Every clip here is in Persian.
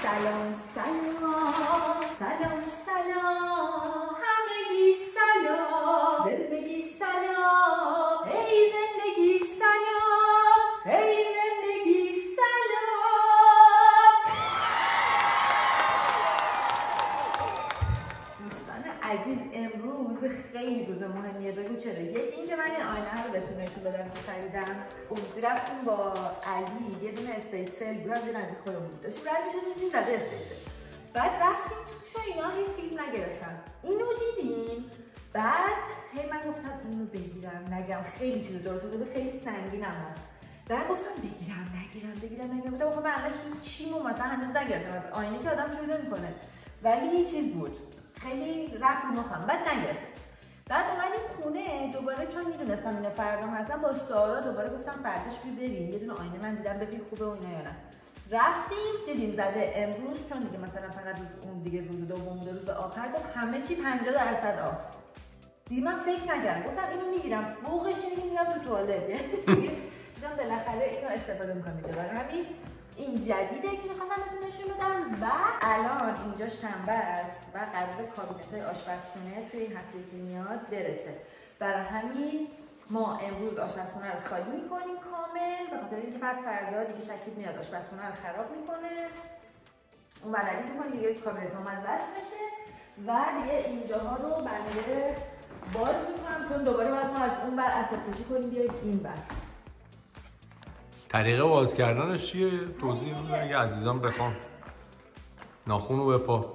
سلام سلام سلام سلام همگی سلام زندگی سلام ای زندگی سلام ای زندگی سلام. دوستان عزیز امروز خیلی روز مهمیه. بگو چرا؟ یکی اینکه من این آینه رو بهتون نشون بدم که خریدم. اونجوری رفتیم با علی یه دونه استیتسل بود از نزدیک خودمون بود، داشتیم رد می‌شدیم زده استیتسل، بعد رفتیم توش و اینا هی فیلم نگرفتم. اینو دیدیم بعد هی من گفتم اینو بگیرم نگیرم، خیلی چیز درست بود، خیلی سنگینم هست. بعد گفتم بگیرم نگیرم گفتم آخه من الان هیچیمو مثلا هنوز نگرفتم. از آینه که آدم شروع نمی‌کنه ولی یه چیز بود خیلی رفت رو مخم، بعد نگرفتم. بعد اومدیم خونه دوباره چون میدونستم اینا فردا هستن با سارا دوباره گفتم فرداش بریم یه دونه آینه من دیدم ببین خوبه و اینا یا نه. رفتیم دیدیم زده. امروز چون دیگه مثلا فقط اون دیگه روز دوم بود روز آخر گفت همه چی 50% آف. دیگه من فکر نکردم گفتم اینو میگیرم فوقش اینو میگیرم تو توالت. دیدم بالاخره اینو استفاده میکنم دیگه. برای همین این جدیده که می‌خواستم بهتون نشون بدم. و الان اینجا شنبه است و قرار کابینت‌های آشپزخونه توی این هفته که میاد برسه. برای همین ما امروز آشپزخونه رو خالی می‌کنیم کامل، به خاطر اینکه پس فردا دیگه شکیب میاد آشپزخونه رو خراب می‌کنه. اون ردیف می‌کنه دیگه کابینت‌ها اومد بس بشه و دیگه اینجاها رو بنده باز می‌کنم چون دوباره باید ما از اون بر عصب‌کشی کنیم بیایم این بر. طریقه باز کردنش چیه؟ توضیح بده اگه عزیزان بخوام. ناخون رو بپا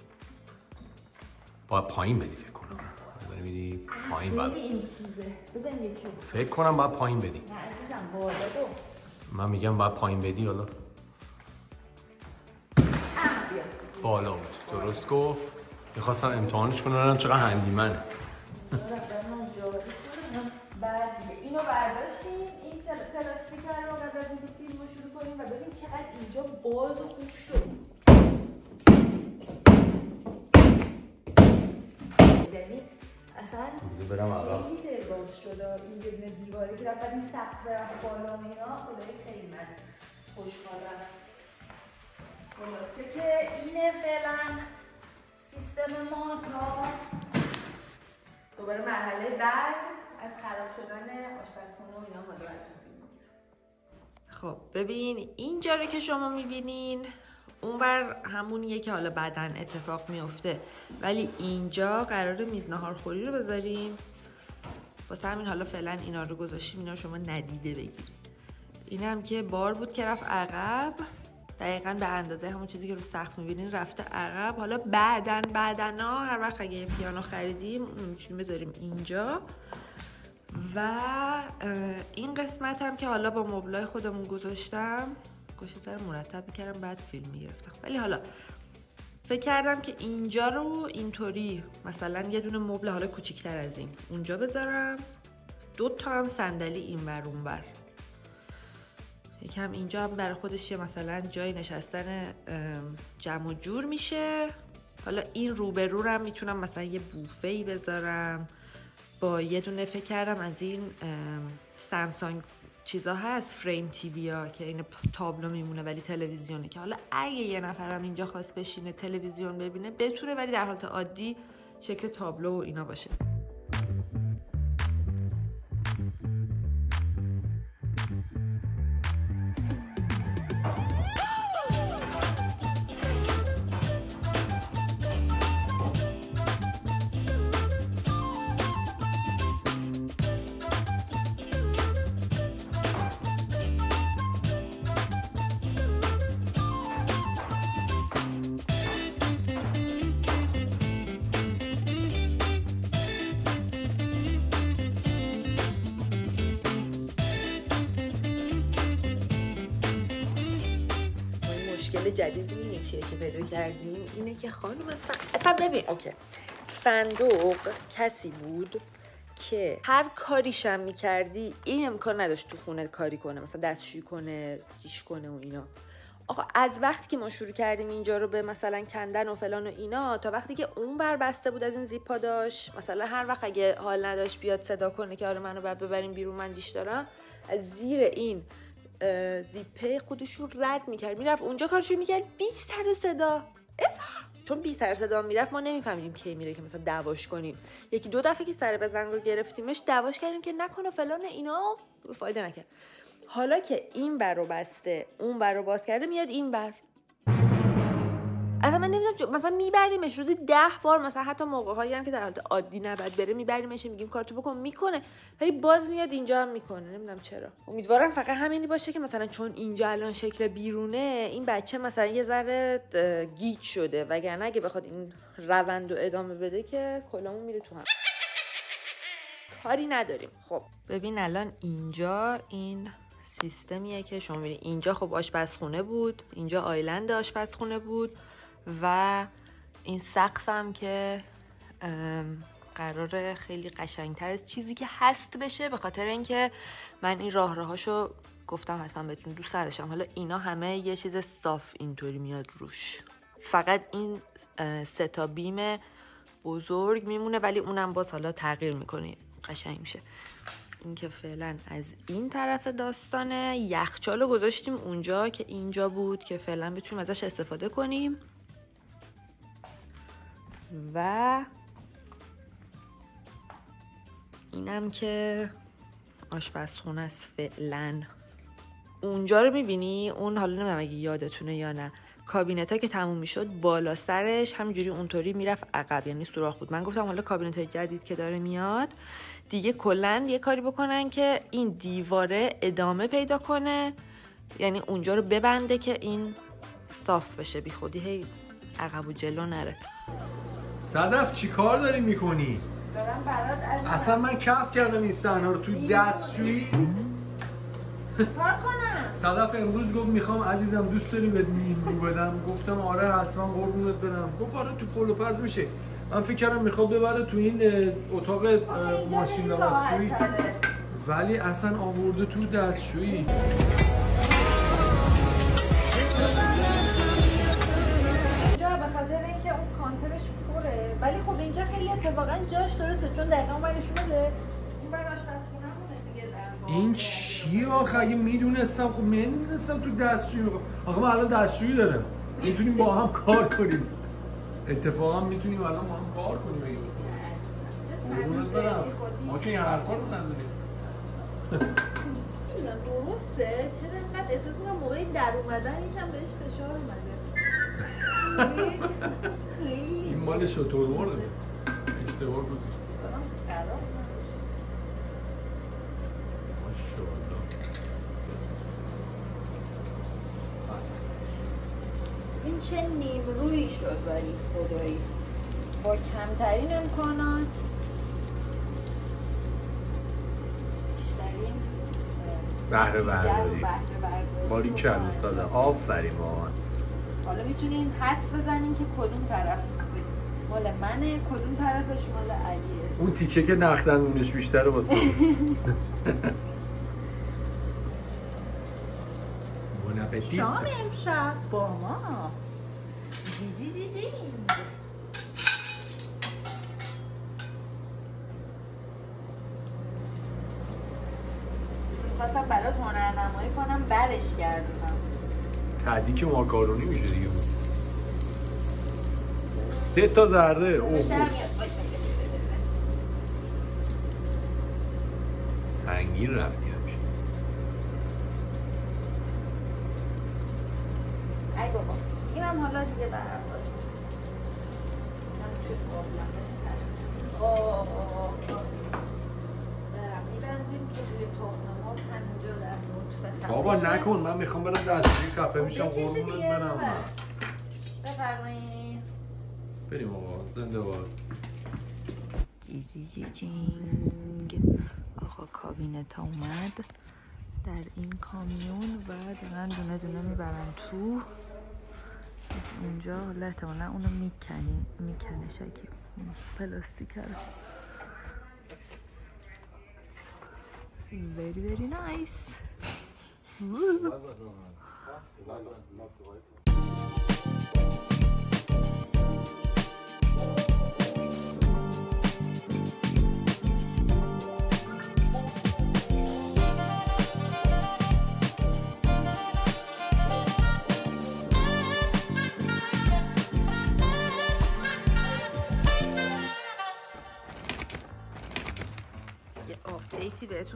باید پایین بدی فکر کنم. باید بدی پایین بعد. این چیزه. بزن یکی رو. فکر کنم باید پایین بدی. نه عزیزم بالا دو. من میگم باید پایین بدی حالا. بالا بود. درست گفت. میخواستم امتحانش کنم چقدر هندیمنه. بعد اینو برداشتیم این پلاستیک رو بعد از اینکه فیلم رو شروع کنیم و ببین چقدر اینجا باز و خوب شد. یعنی اصلا برم عقب خیلی باز شده این یه دونه دیواری که رفت این سقف رفت بالا و اینا خدای خیلی من خوشحالم. خلاصه که اینه فعلا سیستم ما تا دوباره مرحله بعد از خراب شدن آشپزخونه و اینا مال خب ببین اینجا رو که شما میبینین اونور همونیه که حالا بعداً اتفاق میفته، ولی اینجا قراره میز ناهارخوری رو بذاریم. واسه همین حالا فعلا اینا رو گذاشتیم اینا رو شما ندیده بگیرید. این هم که بار بود که رفت عقب، دقیقاً به اندازه همون چیزی که رو سقف میبینین رفته عقب. حالا بعداً هر وقت اگه پیانو خریدیم میتونیم بذاریم اینجا. و این قسمت هم که حالا با مبلای خودمون گذاشتم گوشه مرتب میکردم بعد فیلم میگرفتم، ولی حالا فکر کردم که اینجا رو اینطوری مثلا یه دونه مبل حالا کوچیکتر از این اونجا بذارم، 2 تا هم صندلی این ور اون ور، یکم اینجا هم برای خودش مثلا جای نشستن جمع و جور میشه. حالا این روبرو هم میتونم مثلا یه بوفه‌ای بذارم با یه دونه فکر کردم از این سامسونگ چیزا هست فریم تیوی ها که این تابلو میمونه ولی تلویزیونه، که حالا اگه یه نفرم اینجا خواست بشینه تلویزیون ببینه بتونه ولی در حالت عادی شکل تابلو و اینا باشه. مشکل جدیدی اینه چیه که پیدا کردیم اینه که خانم اصلا ببین اوکی فندق کسی بود که هر کاریشم میکردی این امکان نداشت تو خونه کاری کنه، مثلا دستشویی کنه جیش کنه و اینا. آقا از وقتی که ما شروع کردیم اینجا رو به مثلا کندن و فلان و اینا تا وقتی که اون بر بسته بود از این زیپا داشت، مثلا هر وقت اگه حال نداشت بیاد صدا کنه که آره منو بعد ببریم بیرون من جیش دارم، از زیر این زیپه خودش رو رد میکرد میرفت اونجا کارشو میکرد بی سر و صدا. چون بی سر صدا میرفت ما نمیفهمیدیم کی میره که مثلا دعواش کنیم. یکی دو دفعه که سر بزنگو گرفتیمش دعواش کردیم که نکنه فلان اینا، فایده نکرد. حالا که این بر رو بسته اون بر رو باز کرده میاد این بر. اصلا من نمیدونم مثلا میبریمش روزی 10 بار، مثلا حتی موقع‌هایی هم که در حالت عادی نباید بره میبریمش میگیم کارتو بکن میکنه، ولی باز میاد اینجا هم میکنه. نمیدونم چرا. امیدوارم فقط همینی باشه که مثلا چون اینجا الان شکل بیرونه این بچه مثلا یه ذره گیج شده، وگرنه اگه بخواد این روند رو ادامه بده که کلامون میره تو هم. کاری نداریم. خب ببین الان اینجا این سیستمیه که شما میبینید اینجا خب آشپزخونه بود، اینجا آیلند آشپزخونه بود و این سقفم که قراره خیلی قشنگتر از چیزی که هست بشه، به خاطر اینکه من این راهروهاشو گفتم حتما بهتون دوست داشتم. حالا اینا همه یه چیز صاف اینطوری میاد روش، فقط این 3 تا بیم بزرگ میمونه ولی اونم باز حالا تغییر میکنه قشنگ میشه. این که فعلا از این طرف داستانه. یخچالو گذاشتیم اونجا که اینجا بود که فعلا بتونیم ازش استفاده کنیم و اینم که آشپزخونه است فعلا. اونجا رو میبینی اون، حالا نمیدونم اگه یادتونه یا نه، کابینت ها که تموم میشد بالا سرش همینجوری اونطوری میرفت عقب، یعنی سوراخ بود. من گفتم حالا کابینت های جدید که داره میاد دیگه کلن یه کاری بکنن که این دیواره ادامه پیدا کنه، یعنی اونجا رو ببنده که این صاف بشه، بی خودی هی عقب و جلو نره. صدف چی کار داری میکنی؟ دارم برات اصلا من کف کردم این صحنه رو توی دستشویی. کار کنم. صدف امروز گفت میخوام عزیزم دوست داری بهت نیمرو بدم، گفتم آره حتما قربونت برم. گفت آره تو پلو پز میشه. من فکر کردم میخواد ببره تو این اتاق ماشین لباسشویی، ولی اصلا آورده تو دستشویی. اینجا به خاطر اینکه اون کانترش پره، ولی خب اینجا خیلی اتفاقا جاش درسته چون دقیقاً اون برشون بده این بر آشپزخونه بوده دیگه. این چی آخه؟ اگه میدونستم خب نمیدونستم تو دستشویی میخوام. آخه من الان دستشویی دارم، میتونیم با هم کار کنیم. اتفاقا میتونیم الان با هم کار کنیم. اگه بخوام برم ما که این حرفا رو نداریم. درسته؟ چرا اینقدر احساس میکنم موقعی در اومدن یکم بهش فشار اومده. این مال شترمرغه، اشتباه گذاشتم. ماشاءالله. این چه نیمرویی شد ولی خدایی با کمترین امکانات بیشترین بهره برداری. باری کردن ساده. آفرین واقعا. حالا میتونین حدس بزنین که کدوم طرف مال منه، کدوم طرفش مال علیه. اون تیکه که نخدندونش بیشتره واسه شام امشب با ما جی جی جی جی. میخواستم برات هنرنمایی کنم برش گردونم. تدیک ماکارونی میشه دیگه. 3 تا ذره. اوه سنگین رفتی همیشه. ای بابا اینم حالا دیگه برام برم میبندیم که روی تخم‌مرغ همینجا در نطفه خفه بابا شه. نکن، من میخوام برم دستشویی خفه میشم قربونت برم. بفرمایید. بریم آقا. زنده باد. جی جی جی جینگ. آقا کابینت ها اومد در این کامیون و دارن دونه دونه میبرن تو. از اونجا حالا احتمالا اونو میکنه شکیب پلاستیک رو. very very nice.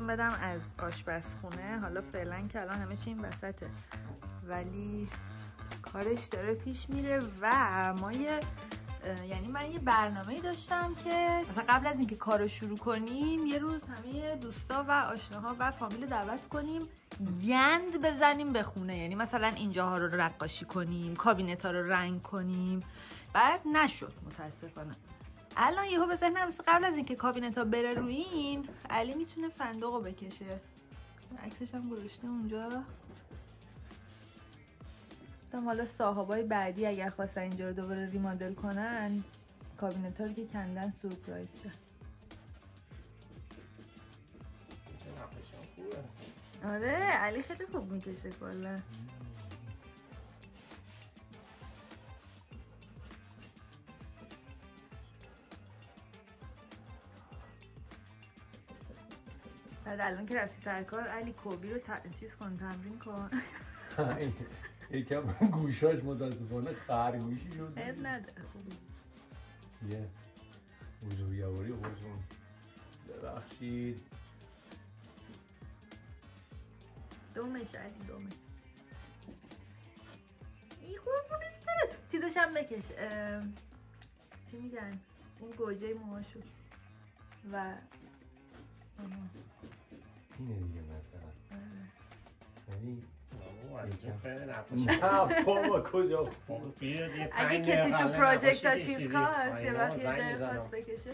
نشون بدم از آشپزخونه. حالا فعلا که الان همه چی این وسطه، ولی کارش داره پیش میره و ما یعنی من یه برنامه‌ای داشتم که مثلا قبل از اینکه کارو شروع کنیم یه روز همه دوستا و آشناها و فامیل دعوت کنیم گند بزنیم به خونه. یعنی مثلا اینجاها رو نقاشی کنیم، کابینت‌ها رو رنگ کنیم. بعد نشد متاسفانه. الان یهو به ذهنم رسید قبل از اینکه کابینت‌ها بره روی این، علی میتونه فندقو بکشه. عکسش هم گذاشته اونجا. حالا صاحبای بعدی اگر خواستن اینجا رو دوباره ریمادل کنن، کابینت‌ها رو که کندن سورپرایز شه. آره علی خیلی خوب میکشه کلا. بعد الان که رفتی سرکار علی کوبی رو چیز کن، تمرین کن. یکم گوشاش متاسفانه خرگوشی شد. اب نداره خوبی. یه حضوریواری خودتون ببخشید. دومش علی دومش. ای خوب نیست. چیزش هم بکش. چی میگن؟ اون گوجه موهاشو. و اینه دیگه مثلا. نه بابا کجا؟ اگه کسی تو پراجکت ها چیز خواست یه وقت یه جای خواست بکشه.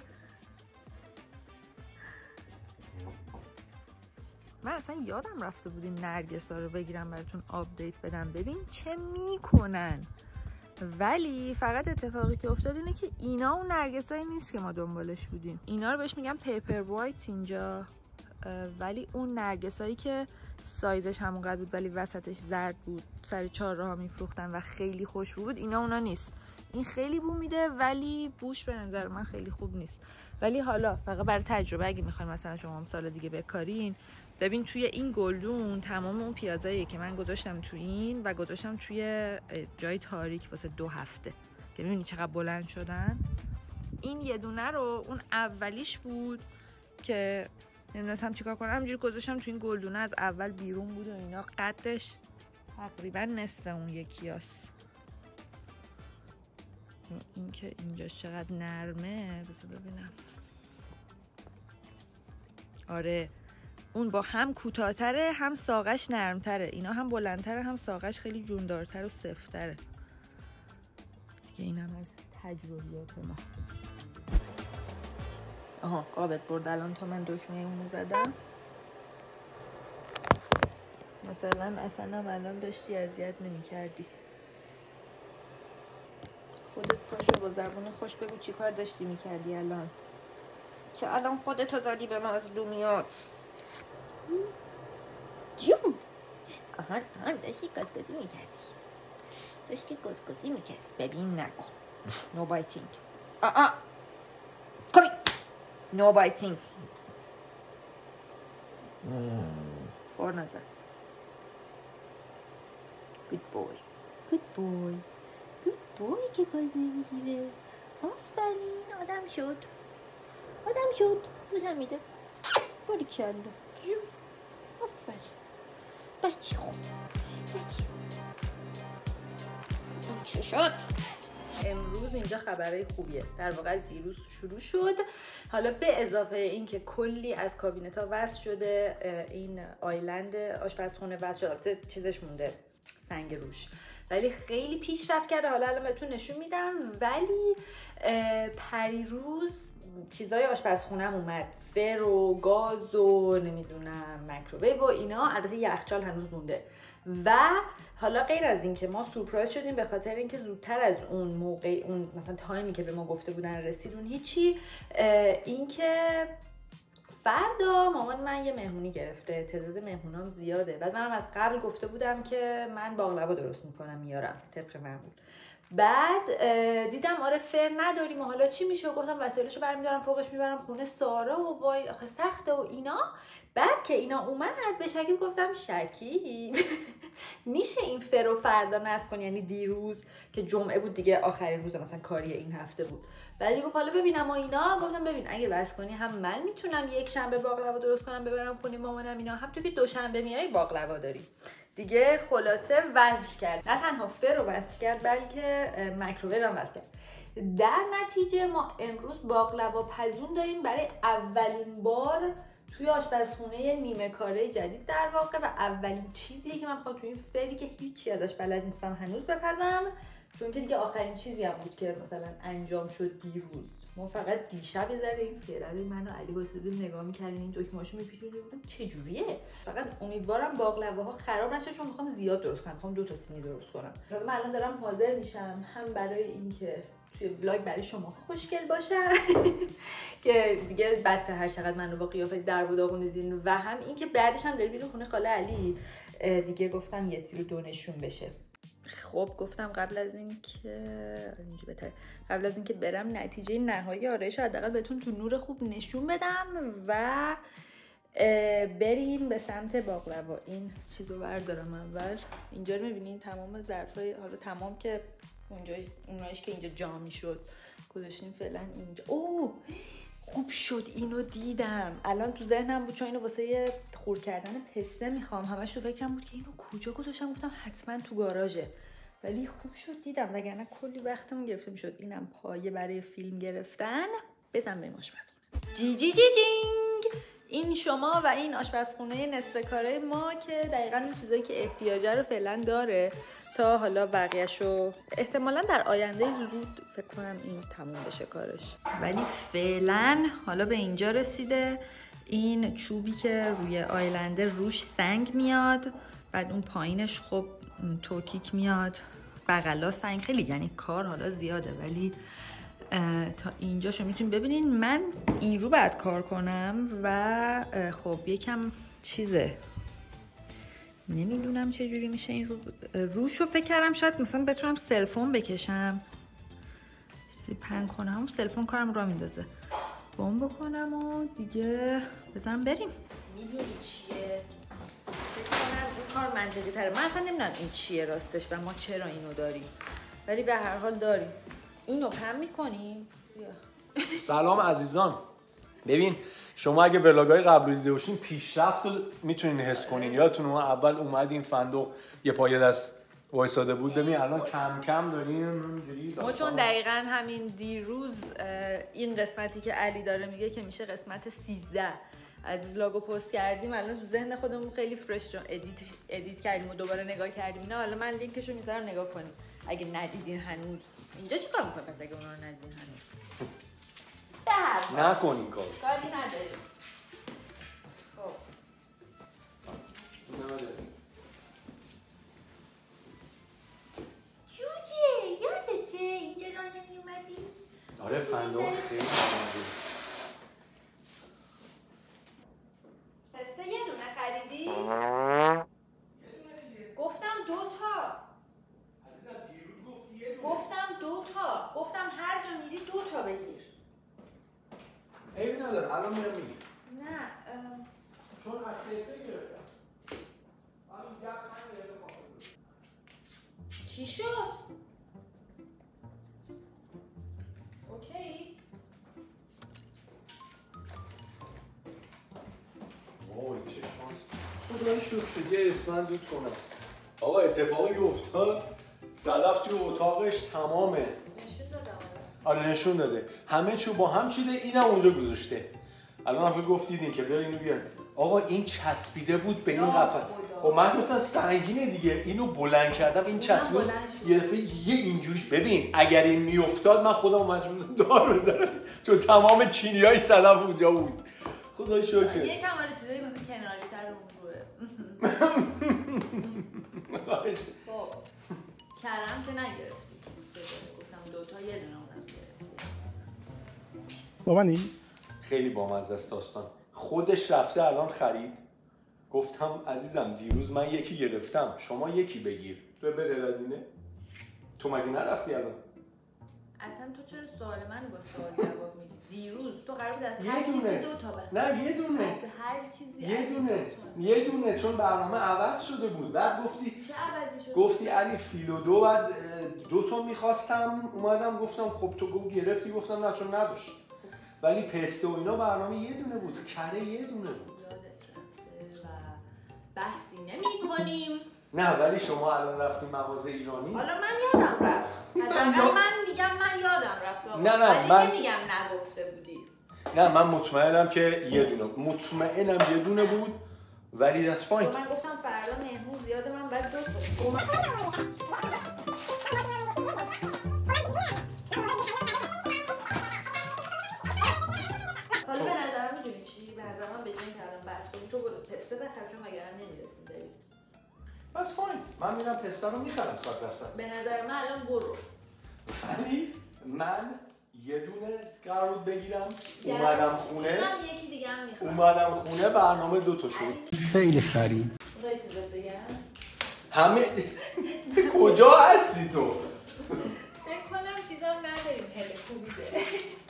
من اصلا یادم رفته بود این نرگس ها رو بگیرم براتون آپدیت بدم ببین چه میکنن. ولی فقط اتفاقی که افتاد اینه که اینا اون نرگس هایی نیست که ما دنبالش بودیم. اینا رو بهش میگم پیپر وایت اینجا، ولی اون نرگس هایی که سایزش همونقدر بود ولی وسطش زرد بود، سر چهارراه میفروختن و خیلی خوش بود، اینا اونا نیست. این خیلی بو میده ولی بوش به نظر من خیلی خوب نیست. ولی حالا فقط برای تجربه اگه میخواین مثلا شما هم سال دیگه بکارین، ببین توی این گلدون تمام اون پیازاییه که من گذاشتم تو این و گذاشتم توی جای تاریک واسه 2 هفته که میبینی چقدر بلند شدن. این یه دونه رو اون اولیش بود که نمیدونستم چیکار کنم، همینجوری گذاشتم تو این گلدونه، از اول بیرون بود و اینا. قدش تقریبا نصف اون یکیاست. این که اینجاش چقدر نرمه بذار ببینم. آره اون با هم کوتاه‌تره هم ساقش نرمتره، اینا هم بلندتره هم ساقش خیلی جوندارتر و سفتره دیگه. اینم از تجربیات ما. آها قابت برد الان تا من دکمه اونو زدم. مثلا اصلا الان داشتی اذیت نمی کردی. خودت پاشو با زبون خوش بگو چی کار داشتی می کردی الان که الان خودتو زدی به مظلومیات. جون آهان داشتی گازگازی می کردی. داشتی گازگازی می کردی. ببین نکن. نو بایتینگ. کمی نو بایتینگ. فور نزد. گود بوی. گود بوی. گود بوی که گاز نمیگیره. آفرین آدم شد. آدم شد. دوزم میده. باریکالله. آفرین. بچه خوب. بچه خوب. این چه شد؟ امروز اینجا خبرهای خوبیه. در واقع دیروز شروع شد. حالا به اضافه این که کلی از کابینت ها وصل شده، این آیلند آشپزخونه وصل شده، البته چیزش مونده سنگ روش، ولی خیلی پیشرفت کرده. حالا الان بهتون نشون میدم. ولی پریروز چیزای آشپزخونم اومد، فر و گاز و نمیدونم مایکروویو و اینا. البته یخچال هنوز مونده. و حالا غیر از این که ما سورپرایز شدیم به خاطر اینکه زودتر از اون موقع، اون مثلا تایمی که به ما گفته بودن رسید اون هیچی، اینکه فردا مامان من یه مهمونی گرفته، تعداد مهمونام زیاده. بعد منم از قبل گفته بودم که من باقلوا درست میکنم میارم طبق معمول. بعد دیدم آره فر نداریم و حالا چی میشه، گفتم وسایلشو برمیدارم فوقش میبرم خونه سارا و وای آخه سخته و اینا. بعد که اینا اومد به شکیب گفتم شکیب میشه این فرو فردا نصب کنی، یعنی دیروز که جمعه بود دیگه آخرین روز مثلا کاری این هفته بود، بعد گفت حالا ببینم و اینا. گفتم ببین اگه بس کنی هم من میتونم یک شنبه باقلوا درست کنم ببرم خونه مامانم اینا، هم تو که دوشنبه میای باقلوا داری دیگه. خلاصه وصل کرد، نه تنها فرو وصل کرد بلکه مایکروویو هم وصل کرد. در نتیجه ما امروز باقلوا پزون داریم برای اولین بار توی آشپزخونه نیمه کاره جدید در واقع، و اولین چیزیه که من میخوام توی این فری که هیچی ازش بلد نیستم هنوز بپزم، چون که دیگه آخرین چیزی هم بود که مثلا انجام شد دیروز. ما فقط دیشب یه ذره این فره رو من و علی واسه بودیم نگاه می‌کردیم، این دکمه‌اشو می‌پیچوندیم بودم چه جوریه. فقط امیدوارم باقلواها خراب نشه چون میخوام زیاد درست کنم، میخوام 2 تا سینی درست کنم. من الان دارم حاضر میشم هم برای اینکه توی ولاگ برای شما خوشگل باشم که دیگه بس هر چقدر منو با قیافه در و داغون دیدین، و هم اینکه بعدش هم داریم خونه خاله علی دیگه گفتم یه تیر دو نشون بشه. خب گفتم قبل از اینکه برم نتیجه نهایی آرایش رو حداقل بهتون تو نور خوب نشون بدم و بریم به سمت باقلوا. این چیزو بردارم اول. اینجا رو می‌بینین تمام ظرفای، حالا تمام که اونایش که اینجا جا میشد گذاشتیم فعلا اینجا. اوه خوب شد اینو دیدم، الان تو ذهنم بود چون اینو واسه خورد کردن پسته میخوام، همش تو فکرم بود که اینو کجا گذاشتم، گفتم حتما تو گاراژه، ولی خوب شد دیدم وگرنه کلی وقتمون گرفته میشد. اینم پایه برای فیلم گرفتن. بزن بریم آشپزخونه. جی جی جی جینگ. این شما و این آشپزخونه نصف کاره ما که دقیقاً اون چیزایی که احتیاجه رو فعلا داره تا حالا بقیه‌شو احتمالاً در آینده زود فکر کنم این تموم بشه کارش، ولی فعلا حالا به اینجا رسیده. این چوبی که روی آیلندر روش سنگ میاد، بعد اون پایینش خب توکیک میاد، بغلا سنگ، خیلی یعنی کار حالا زیاده، ولی تا اینجاشو میتونید ببینین. من این رو بعد کار کنم و خب یکم چیزه نمیدونم چه جوری میشه این روشو فکر کردم شاید مثلا بتونم سلفون بکشم، چیزی پن کنم، سلفون کارم را میندازه، بوم بکنم و دیگه بزن بریم. میدونی چیه؟ فکر کنم این کار منطقی تره. من اصلا نمیدونم این چیه راستش و ما چرا اینو داریم، ولی به هر حال داریم. اینو پن میکنیم. سلام عزیزان. ببین شما اگه ولاگای قبلی دیده باشین پیشرفت رو میتونین حس کنین. یادتون ما اول اومدیم فندق یه پایه دست وایساده بود، ببین الان کم کم داریم ما چون دقیقاً همین دیروز این قسمتی که علی داره میگه که میشه قسمت 13 از ولاگو پست کردیم، الان تو ذهن خودمون خیلی فرش چون ادیت کردیم و دوباره نگاه کردیم اینا. حالا من لینکشو میذارم نگاه کنیم اگه ندیدین هنوز. اینجا چیکار میکنه پس اگه اونا رو ندیدین هنوز؟ نکنین کاری نداریم. خب جوجه یادته اینجا را نمی اومدی؟ آره فندق خیلی خیلی. پسته یه دونه خریدی؟ گفتم 2 تا. عزیزم دیروز گفتی یه دونه. گفتم 2 تا. گفتم هر جا میری 2 تا بگیر. عیب نداره الان میرم میگم. نه چون از سیفه گرفتم. همین گفت من یه دفعه چی شد؟ اوکی؟ وای چه شانس. خدای شکر یه اسفند دود کنم. آقا اتفاقی افتاد. صدف توی اتاقش تمامه. نشون دادم. آره نشون داده. همه چیو با هم چیده، اینم اونجا گذاشته. الان هم گفتیدین که بیار اینو بیار. آقا این چسبیده بود به این قفس. خب من گفتم سنگینه دیگه، اینو بلند کردم، این چسبید یه دفعه یه اینجوریش. ببین اگر این میافتاد من خودم مجبور دار بزنم چون تمام چینیای صدف اونجا بود. خدای شکر. یه کم آره چیزایی مثل کناری تر اون روه. خب کرم که نگرفتی. گفتم 2 تا یه دونه اونم گرفتی. بابا نی؟ خیلی بامزه است داستان. خودش رفته الان خرید. گفتم عزیزم دیروز من یکی گرفتم، شما یکی بگیر. تو بده هزینه. تو مگه نرفتی الان؟ اصلا تو چرا سوال من با سوال جواب میدی؟ دیروز تو قرار بود از هر یه چیزی دونه. 2 تا بخری. نه یه دونه. از هر چیزی یه دونه چون برنامه عوض شده بود. بعد گفتی چه عوضی شده؟ گفتی علی فیلو 2 بعد 2 تا می‌خواستم، اومدم گفتم خب تو گرفتی، گفتم نه چون نداشت. ولی پسته و اینا برنامه یه دونه بود، کره یه دونه بود. یادت رفته و بحثی نمی‌کنیم. نه ولی شما الان رفتیم مغازه ایرانی. حالا من یادم رفت. حداقل من میگم من یادم رفت. نه ولی من نمیگم نگفته بودی. نه من مطمئنم که یه دونه بود ولی that's fine. من گفتم فردا مهمون زیاده من بعد 2 تا. حالا به نظرم میدونی چی؟ به نظرم به جایی که الان بحث کنیم تو برو پسته بخر چون وگرنه نمیرسیم بریم. that's fine. من میرم پسته رو میخرم 100%. به نظر من الان برو. ولی من یه دونه قرار بود بگیرم اومدم خونه یکی دیگه هم میخوام. اومدم خونه برنامه 2 تا شد. خیلی خری. میخوای چیزت بگم؟ همه کجا هستی تو؟ فکر کنم چیزام نداریم خیلی خوبی داره.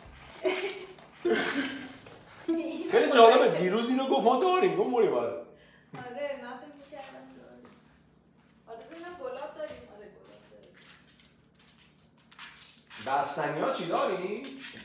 خیلی جالبه دیروز اینو گفت ما داریم گفت موری باره. آره من فکر می‌کردم داریم. آره ببینم گلاب داریم. آره گلاب داریم. بستنی‌ها چی داریم؟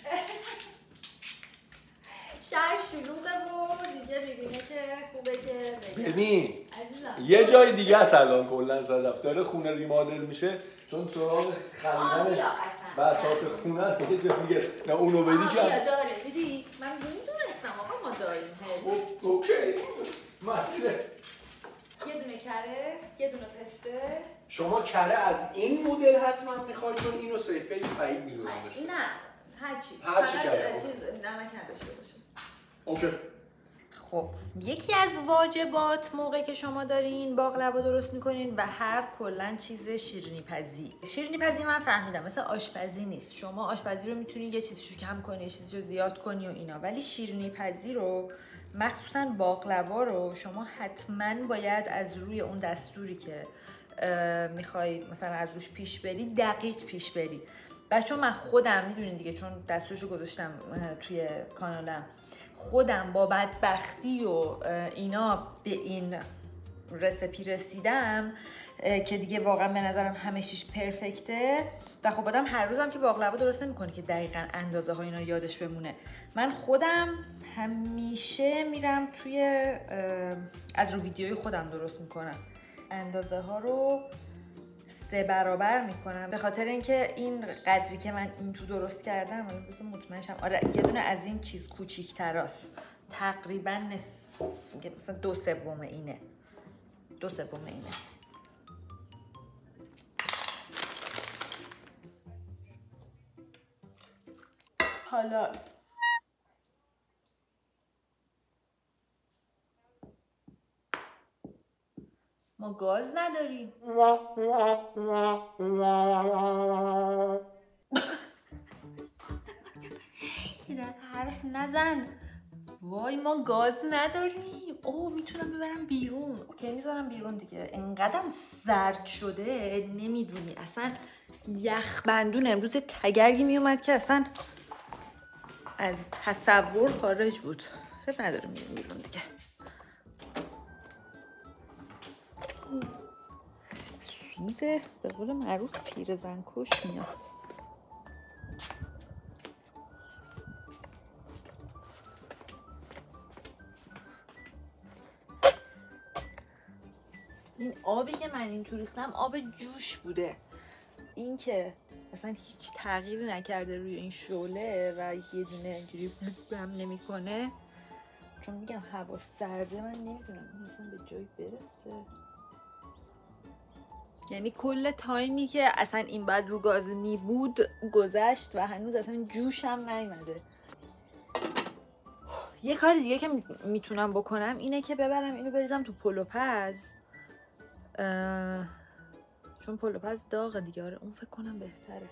شهر شلوغه و دیگه می‌بینه که خوبه که ببین عزیزم یه جای دیگه است الان کلا صدف داره خونه ریمادل میشه چون سراغ خریدن بساط خونه یه جای دیگه نه اونو بدی که بیا داره دیدی من نمی‌دونستم آقا ما داریم. اوکی ماکیده یه دونه کره یه دونه پسته. شما کره از این مدل حتما میخواید چون اینو سیفه بعید میدونم باشه. نه هرچی کره چیز نمک نداشته باشه. اوکی. خب یکی از واجبات موقعی که شما دارین باقلوا درست میکنین و هر کلا چیز شیرینی پزی من فهمیدم مثل آشپزی نیست. شما آشپزی رو میتونی یه چیزیشو کم کنی یه چیزیشو زیاد کنی و اینا، ولی شیرینی پزی رو مخصوصا باقلوا رو شما حتما باید از روی اون دستوری که میخواید مثلا از روش پیش بری دقیق پیش بری. بچه‌ها من خودم میدونین دیگه چون دستورشو گذاشتم توی کانالم، خودم با بدبختی و اینا به این رسیپی رسیدم که دیگه واقعا به نظرم همه چیش پرفکته و خب آدم هر روزم که باقلوا درست نمی‌کنه که دقیقاً اندازه ها اینا یادش بمونه. من خودم همیشه میرم توی از رو ویدیوی خودم درست میکنم، اندازه ها رو 3 برابر میکنم به خاطر اینکه این قدری که من این تو درست کردم الان مطمئن شم آره یه دونه از این چیز کوچیک‌تراست تقریبا نصف مثلا 2/3 اینه 2/3 اینه. حالا ما گاز نداریم. حرف نزن. وای ما گاز نداریم. اوه میتونم ببرم بیرون. اوکی میذارم بیرون دیگه. انقدرم زرد شده نمیدونی اصلا یخبندون امروز تگرگی میومد که اصلا از تصور خارج بود. حیف نداره میرم بیرون دیگه. سوزه به قول معروف پیرزن کش میاد. این آبی که من اینطور ریختم آب جوش بوده. این که اصلا هیچ تغییری نکرده روی این شعله و یه دونه اینجوری بم نمیکنه چون میگم هوا سرده من نمیدونم این اصلا به جایی برسه. یعنی کل تایمی که اصلا این بعد رو گاز می بود گذشت و هنوز اصلا جوش هم نیومده. یه کار دیگه که میتونم بکنم اینه که ببرم اینو بریزم تو پلوپز چون پلوپز داغه دیگه. آره اون فکر کنم بهتره.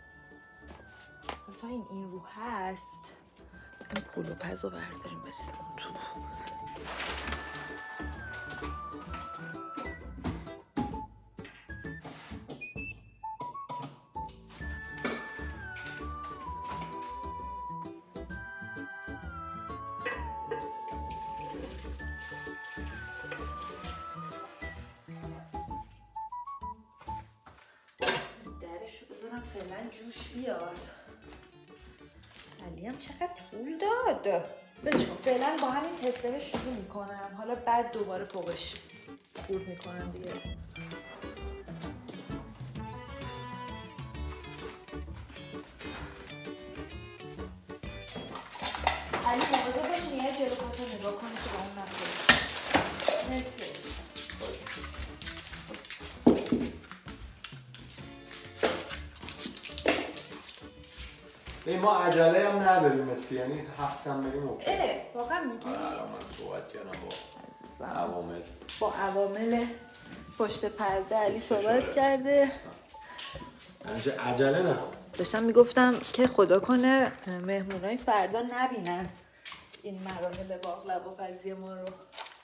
تا این رو هست این پلوپز رو برداریم بریزیم اون تو. واقعا جوش بیاد. علی هم چقدر طول داد. بلش کن فعلا با همین تستر شروع میکنم، حالا بعد دوباره فوقش خورد میکنم دیگه. علی مواظب باش میای جلو پاتو نگاه کنی که با اون نخوری. مرسی. ما عجله هم نداریم مثل یعنی هفتم بریم اوکی. واقعا میگی؟ الان من صحبت کردم با عوامل. با عوامل پشت پرده علی صحبت کرده. همیشه عجله نکن. داشتم میگفتم که خدا کنه مهمونای فردا نبینن این مراحل باقلوا پزی ما رو.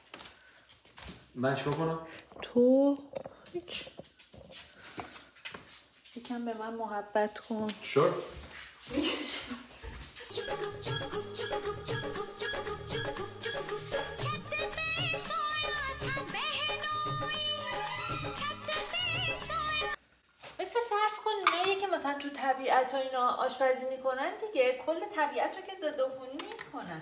من چیکار کنم؟ تو هیچ. یکم به من محبت کن. شور. مثل فرض کن اینایی که مثلا تو طبیعت و اینا آشپزی میکنن دیگه، کل طبیعت رو که ضد عفونی نمیکنن.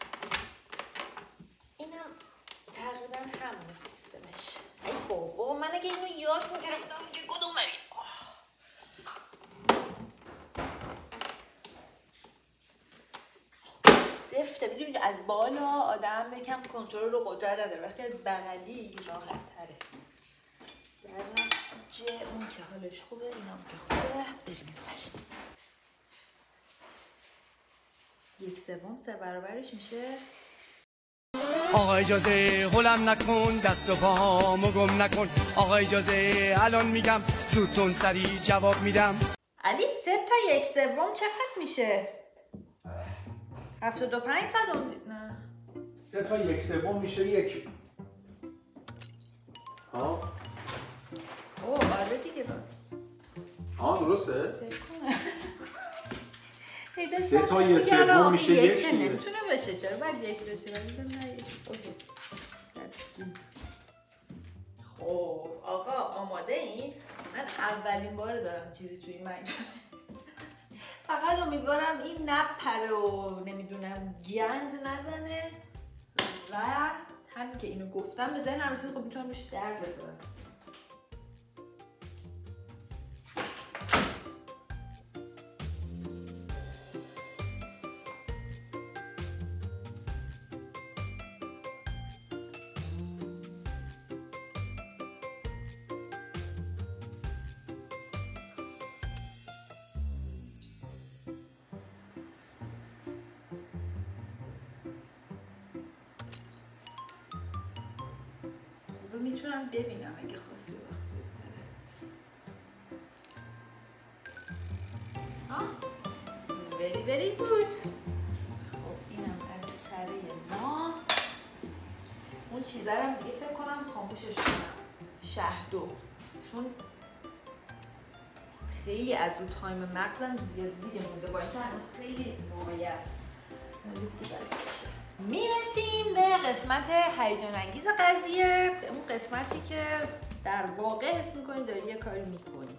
اینم تقریبا همون سیستمش. ای بابا من اگه اینو یاد میگرفتم که کدوم بریم. زفته. میدونی که از بالا آدم یکم کنترل رو قدرت نداره، وقتی از بغلی راحت تره. در نتیجه اون که حالش خوبه اینام که خوبه. بریم ببریم. 1/3 3 برابرش میشه. آقا اجازه هلم نکن، دست و پاهامو گم نکن. آقا اجازه الان میگم، زودتون سریع جواب میدم. علی 3 تا 1/3 چقدر میشه؟ 75 نه 3 تا 1/3 میشه 1. ها؟ اوه آره دیگه راست. درسته؟ 3 تا 1/3 میشه 1 که نمیتونه بشه. چرا باید 1 بشه؟ ولی نه 1. اوکی. خب آقا آماده این؟ من اولین بار دارم چیزی توی من. فقط امیدوارم این نپره و نمیدونم گند نزنه و همین که اینو گفتم به ذهنم رسید. خب میتونم روش در بذارم. میتونم ببینم اگه خواستی وقت بکنه. very good. خب اینم از کره ما. اون چیزه رو دیگه فکر کنم خاموشش کنم. شهدو چون خیلی از رو تایم مغزم زیاد دیگه مونده، با اینکه هنوز خیلی مایه است. میرسیم به قسمت هیجان انگیز قضیه، به اون قسمتی که در واقع حس میکنی داری یه کاری میکنی.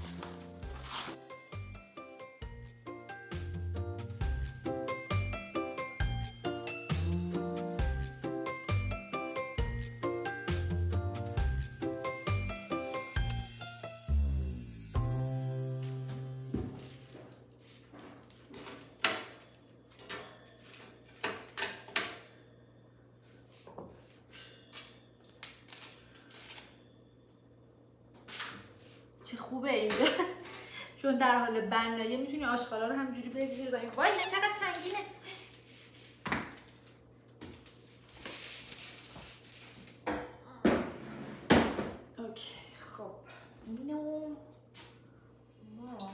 چه خوبه اینجا چون در حال بنایی میتونی آشغالا رو همینجوری بریزی زیر زمین. وای این چقدر سنگینه. اوکی خب اینو ما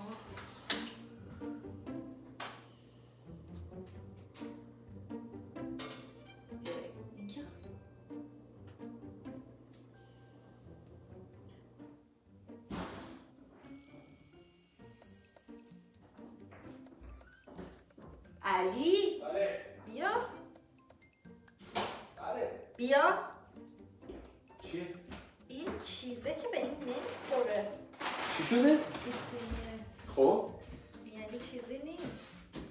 علی بیا. بیا. چیه؟ این چیزه که به این نمیخوره. چی شده؟ خب یعنی چیزی نیست.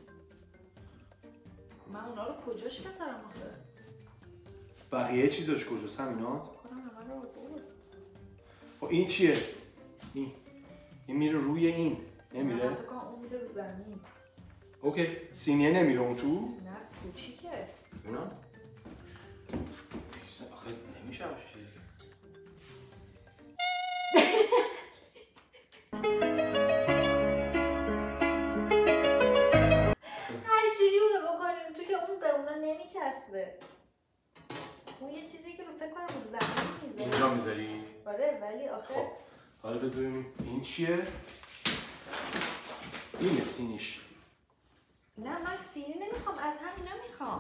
من اونا رو کجاش بذارم آخه؟ بقیه چیزاش کجاست همینا؟ کنم همه رو بود. خب این چیه؟ این میره روی این نمیره؟ نه فکر کنم اون میره رو زمین. اوکی سینیه نمیره اون تو؟ نه کوچیکه. اینا؟ آخه نمیشه همش چیزی. هر جوری اونو بکنیم تو که اون به اونا نمیچسبه. اون یه چیزی که رو فکر کنم رو زمین میذاری. اینجا میذاری؟ آره ولی آخه خب حالا بذاریم این چیه؟ اینه سینیش. نه من سینی نمیخوام، از همینا میخوام.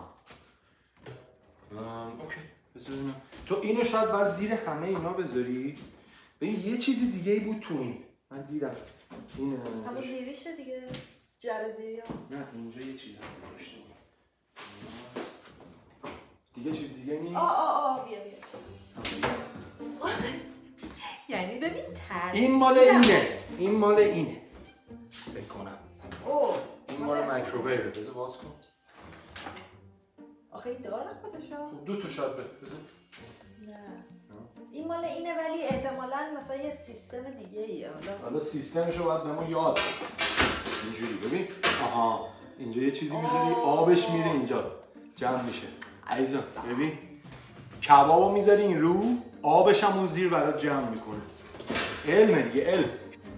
اوکی بذاریم تو اینو شاید بعد زیر همه اینا بذاری. ببین یه چیزی دیگه ای بود تو این من دیدم این همون زیریشه دیگه، جر زیری ها. نه اینجا یه چیز هم داشته دیگه چیز دیگه نیست. بیا یعنی ببین ترس این مال اینه، این مال اینه فکر کنم. این مال مایکروویو. بذار باز کن. آخه این داره خودشو. خب دو تا شاید بذار. نه این مال اینه ولی احتمالاً مثلا یه سیستم دیگه ایه. حالا سیستمشو باید به ما یاد اینجوری ببین. آها اینجا یه چیزی میذاری آبش میره اینجا جمع میشه. عزیزم ببین کبابو میذاری این رو آبش هم اون زیر برات جمع میکنه. علمه دیگه علم.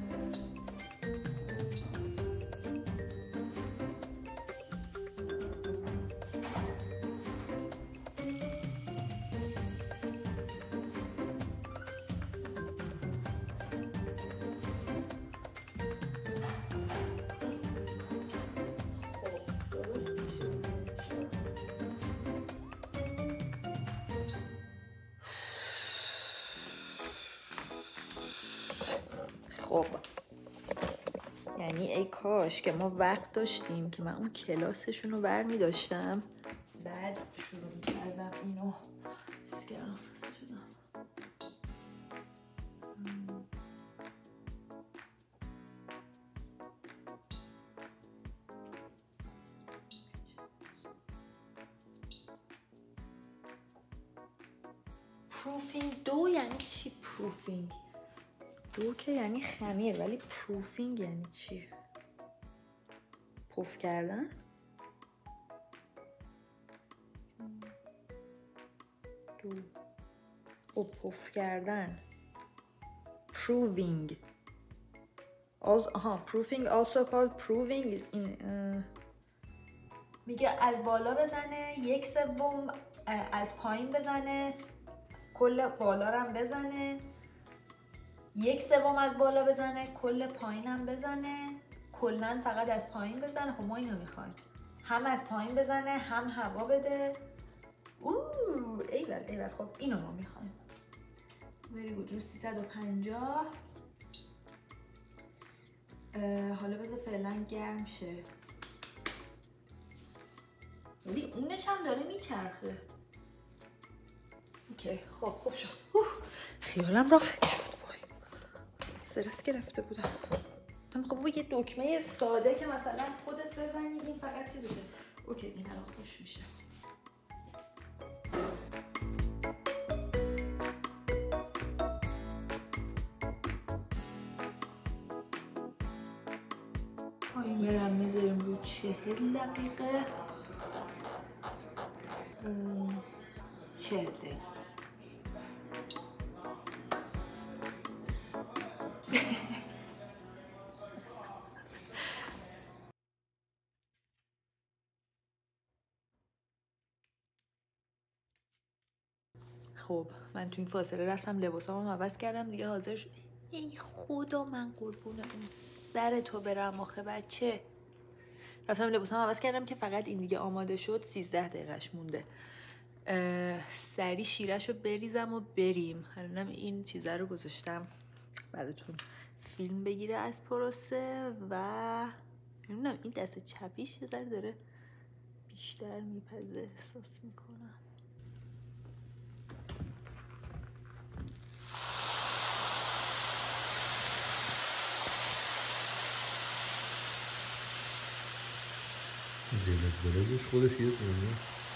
خب یعنی ای کاش که ما وقت داشتیم که من اون کلاسشون رو برمی داشتم بعد شروع می کردم اینو چیز کردم خسته شدم. پروفینگ دو یعنی چی؟ پروفینگ دو که یعنی خمیر ولی پروفینگ یعنی چی؟ پف کردن؟ دو او پف کردن proving proving also called proving میگه از بالا بزنه 1/3 از پایین بزنه کل بالا رو هم بزنه 1/3 از بالا بزنه کل پایینم بزنه کلن فقط از پایین بزنه. خب ما اینو میخوایم هم از پایین بزنه هم هوا بده. ایول خب اینو ما میخوایم. very good. رو 350 حالا بذار فعلا گرم شه ولی اونش هم داره میچرخه. اوکی خب خوب شد. خیالم راحت شد. استرس گرفته بودم. خب یه دکمه ساده که مثلا خودت بزنی این فقط چی بشه. اوکی این الان خوش میشه. تایمرم میذاریم رو 40 دقیقه 40 دقیقه. خب من تو این فاصله رفتم لباسامو عوض کردم دیگه حاضر شد. ای خدا من قربون اون سر تو برم آخه بچه. رفتم لباسامو عوض کردم که فقط این دیگه آماده شد. 13 دقیقش مونده. سری شیرهشو بریزم و بریم. الانم این چیزا رو گذاشتم براتون فیلم بگیره از پروسه و نمیدونم این دست چپیش یه ذره داره بیشتر میپزه احساس میکنم. بلزش خودش یه دونه.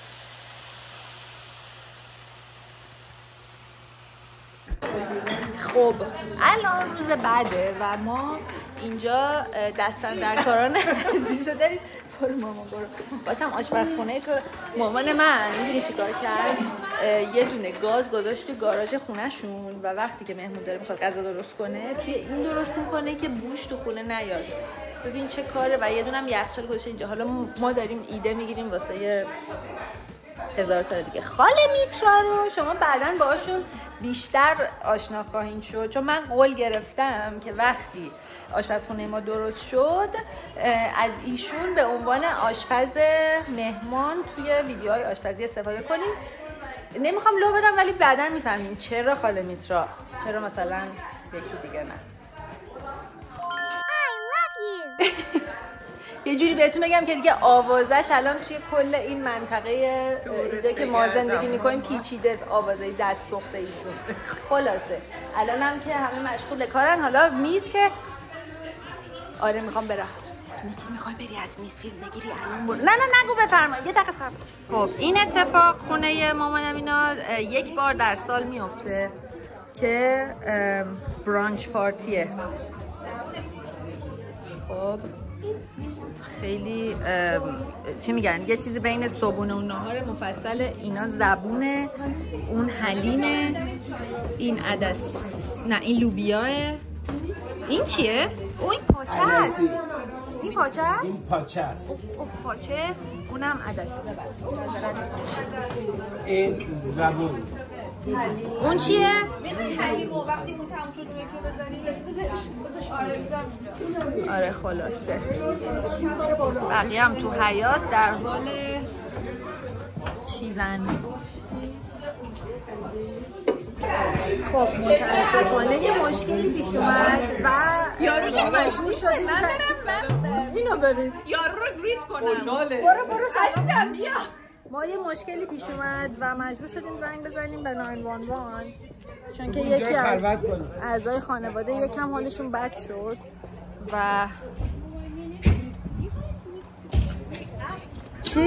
خب الان روز بعده و ما اینجا دستن در کاران عزیز داریم. برو ماما برو. بازم آشپزخونه تو مامان من میدونی چیکار کرد؟ یه دونه گاز گذاشت تو گاراژ خونهشون و وقتی که مهمون داره میخواد غذا درست کنه توی این درست میکنه که بوش تو خونه نیاد. ببین چه کاره. و یه دونه هم یخچال گذاشته اینجا. حالا ما داریم ایده میگیریم واسه 1000 سال دیگه. خاله میترا رو شما بعداً باهاشون بیشتر آشنا خواهید شد، چون من قول گرفتم که وقتی آشپزخونه ما درست شد از ایشون به عنوان آشپز مهمان توی ویدیوهای آشپزی استفاده کنیم. نمیخوام لو بدم ولی بعداً میفهمیم چرا خاله میترا، چرا مثلا یکی دیگه نه. یه جوری بهتون بگم که دیگه آوازش الان توی کل این منطقه اینجا که ما زندگی میکنیم پیچیده، آوازه دستپخته ایشون. خلاصه الان هم که همه مشغول کارن. حالا میز که آره میخوام برم. میخوای بری از میز فیلم بگیری الان برو. نه نگو بفرما یه دقیقه صبر. خب این اتفاق خونه مامانم اینا یک بار در سال میفته که برانچ پارتیه. خب خیلی چی میگن یه چیزی بین صبحونه و نهار مفصل. اینا زبونه، اون حلیمه، این عدس، نه این لوبیاه. این چیه؟ او این پاچه است. این پاچه است؟ این پاچه است. او پاچه، اونم عدس. این زبون. اون چیه؟ میخوایی حلیمو وقتی اون تموم شد روی که بذاری؟ آره بذار اونجا. آره خلاصه بقیه هم تو حیاط در حال چیزن. خب متاسفانه یه مشکلی پیش اومد و یارو چه مشغول شدیم. اینو ببین یارو رو گریت کنم. برو عزیزم بیا. ما یه مشکلی پیش اومد و مجبور شدیم زنگ بزنیم به 911 چون که یکی از اعضای خانواده یکم حالشون بد شد و چی؟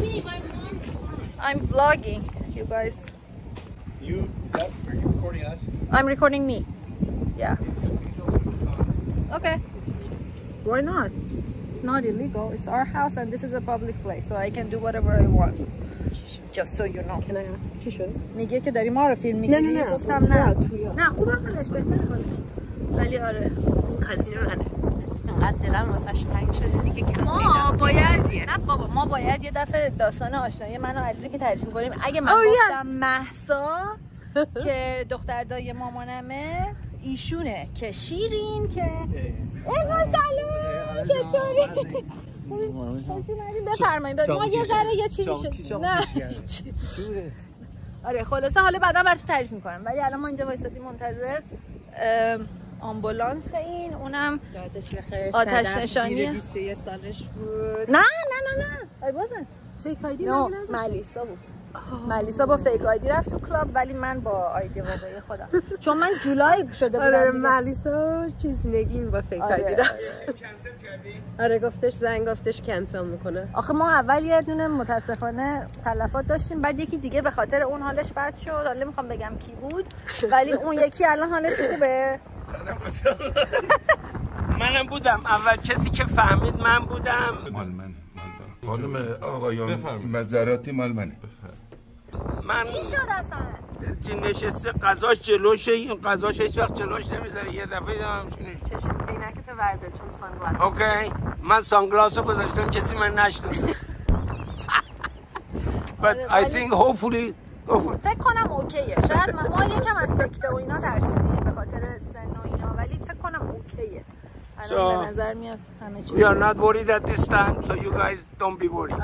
I'm vlogging you guys. Are you recording us? I'm recording me. Yeah. Okay. Why not? It's not illegal. It's our house and this is a public place, so I can do whatever I want. Just so you know. Can I ask? چی شد؟ میگه که داری ما رو فیلم میگیری. نه گفتم نه خوبم حالش بهتره حالش. ولی آره قضیه منه. انقدر دلم واسش تنگ شده دیگه کم ما باید نه بابا ما باید یه دفعه داستان آشنایی من و علی که تعریف کنیم. اگه من گفتم مهسا که دختر دایی مامانمه ایشونه که شیرین که ایوا سلام چطوری؟ بفرمایید ما یه ذره یه چیزی شد. نه آره خلاصه حالا بعدا براتون تعریف میکنم ولی الان ما اینجا وایسادیم منتظر آمبولانس. این اونم آتش نشانی 23 سالش بود. نه ای بازن فیک آیدی نه ملیسا بود. ملیسا با فیک آیدی رفت تو کلاب ولی من با آیدی واقعی خودم چون من جولای شده بودم. آره ملیسا چیز نگین با فیک آیدی رفت. آره گفتش زنگ گفتش کنسل میکنه. آخه ما اول یه دونه متاسفانه تلفات داشتیم بعد یکی دیگه به خاطر اون حالش بد شد. حالا نمیخوام بگم کی بود ولی اون یکی الان حالش خوبه. منم بودم اول کسی که فهمید من بودم. مال من خانم آقایان مزاراتی مال منه. من چی شد اصلا؟ نشسته قضاش جلوشه این قضاش هیچ وقت جلوش نمیذاره یه دفعه دیدم چونش عینکت ورده چون سانگلاس. اوکی من سانگلاس رو گذاشتم کسی من نشناسه. But I think hopefully فکر کنم اوکیه. شاید ما یکم از سکته و اینا ترسیدیم به خاطر سن و اینا ولی فکر کنم اوکیه. الان به نظر میاد همه چی. We are not worried at this time so you guys don't be worried.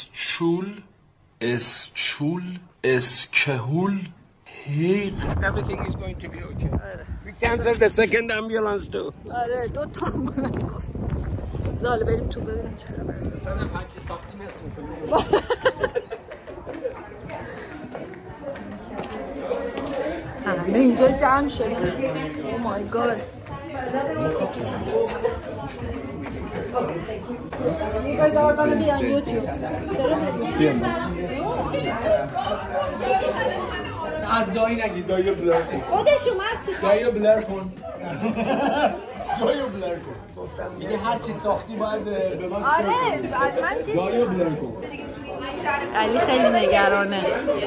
اسکهول Everything is going to be okay. We canceled the second ambulance too. آره 2 تا آمبولانس گفتیم. حالا بریم تو ببینیم چه خبره. مثلا هرچی ساختی نصف می‌کنیم. همه اینجا جمع شدن. او مای گاد You guys are gonna be on YouTube. از دایی نگید، دایی رو بلر کن. خودش اومد دایی رو بلر کن. دایی رو بلر کن. میگه هر چی ساختی باید به من آره از من چیز دایی رو بلر کن. علی خیلی نگرانه.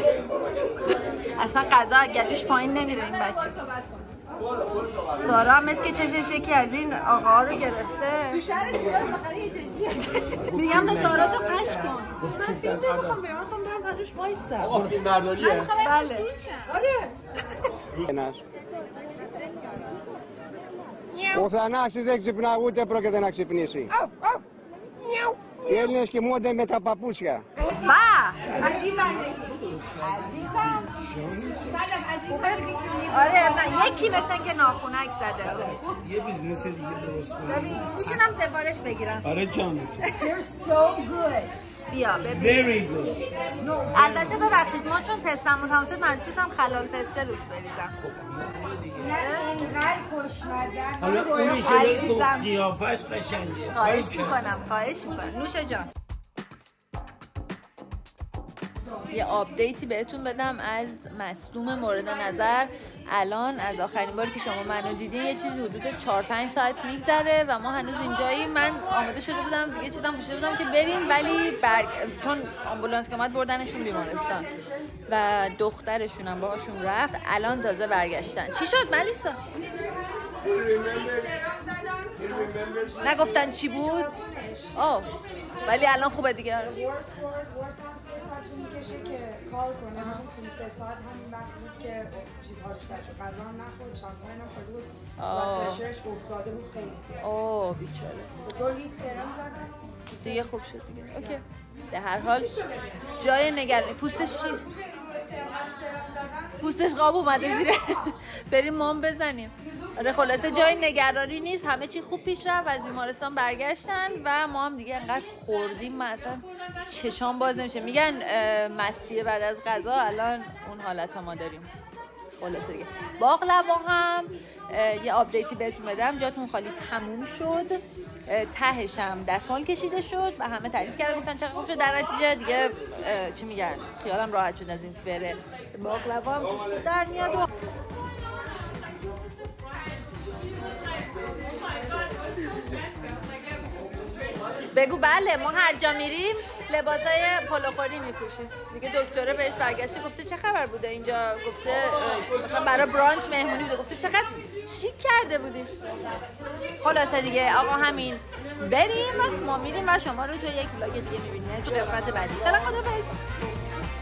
اصلا غذا گلوش پایین نمیره این بچه. سارا هم مثل که چشش یکی از این آقا رو گرفته. تو شهر دیگه بخره یه چشیه. میگم به سارا تو قش کن. من فیلم نمیخوام برم، میخوام برم هنوز وایسم. آقا فیلم برداریه؟ بله. Πουθενά σου δεν ξυπνά, ούτε πρόκειται να ξυπνήσει. Οι Έλληνες κοιμούνται με τα παπούτσια. از این بندگی عزیزم صدم از این بندگی آره نه یکی مثل که ناخونک زده. یه بیزنس دیگه درست کنی. میتونم سفارش بگیرم. آره جان. They're so good. بیا ببین. Very good. البته ببخشید ما چون تستمون تموم شد مجلسم خلال پسته روش بریزم. نه اینقدر خوشمزه. حالا اون میشه عزیزم. قیافش قشنگه. خواهش میکنم نوش جان. یه آپدیتی بهتون بدم از مصدوم مورد نظر. الان از آخرین باری که شما منو دیدین یه چیزی حدود 4-5 ساعت میگذره و ما هنوز اینجاییم. من آماده شده بودم دیگه چیزام پوشیده بودم که بریم ولی چون آمبولانس که اومد بردنشون بیمارستان و دخترشونم باهاشون رفت. الان تازه برگشتن. چی شد ملیسا؟ نگفتن چی بود؟ آه ولی الان خوبه دیگه. ورس هم 3 ساعت طول میکشه که کار کنه. همون 3 ساعت همین وقت بود که چیزهاش بشه. غذا هم نخورد، شامپاین هم خورده بود. و پرشرش افتاده بود خیلی زیاد. اوه بیچاره. 2 لیتر سرم زدن. دیگه خوب شد دیگه. اوکی. به هر حال جای نگرانی. پوستش چی؟ پوستش قاب اومده زیره. بریم مام بزنیم. آره خلاصه جای نگرانی نیست، همه چی خوب پیش رفت. از بیمارستان برگشتن و ما هم دیگه انقدر خوردیم من اصلا چشام باز نمیشه. میگن مستی بعد از غذا الان اون حالت ها ما داریم. خلاصه دیگه باقلوا هم یه آپدیتی بهتون بدم، جاتون خالی تموم شد. تهش هم دستمال کشیده شد و همه تعریف کردن گفتن چقدر خوب شد. در نتیجه دیگه چی میگن خیالم راحت شد از این فره. باقلوا هم توش در میاد و بگو بله ما هر جا میریم لباسای پلوخوری میپوشیم. میگه دکتره بهش برگشته گفته چه خبر بوده اینجا، گفته مثلا برای برانچ مهمونی بوده، گفته چقدر شیک کرده بودیم. خلاصه دیگه آقا همین بریم ما میریم و شما رو تو یک ولاگ دیگه میبینیم تو قسمت بعدی. خداحافظ.